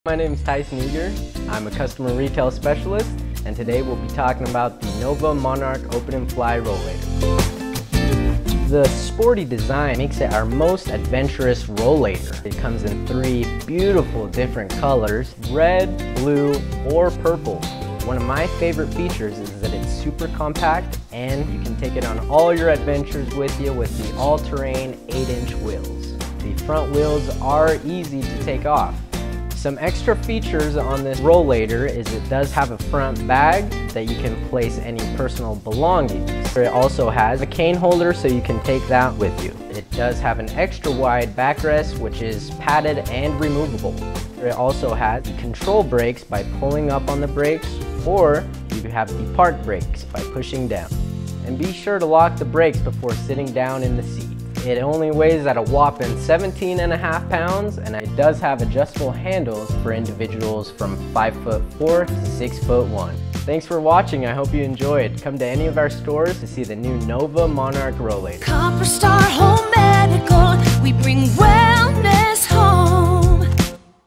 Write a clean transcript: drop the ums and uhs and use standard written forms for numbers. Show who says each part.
Speaker 1: My name is Tyson Eager. I'm a customer retail specialist, and today we'll be talking about the Nova Monarch Open and Fly Rollator. The sporty design makes it our most adventurous rollator. It comes in 3 beautiful different colors, red, blue, or purple. One of my favorite features is that it's super compact and you can take it on all your adventures with you with the all-terrain 8-inch wheels. The front wheels are easy to take off. Some extra features on this rollator is it does have a front bag that you can place any personal belongings. It also has a cane holder so you can take that with you. It does have an extra wide backrest which is padded and removable. It also has control brakes by pulling up on the brakes, or you have the park brakes by pushing down. And be sure to lock the brakes before sitting down in the seat. It only weighs at a whopping 17.5 pounds, and it does have adjustable handles for individuals from 5'4" to 6'1". Thanks for watching. I hope you enjoyed. Come to any of our stores to see the new Nova Monarch Rollator.
Speaker 2: Copper Star Home Medical.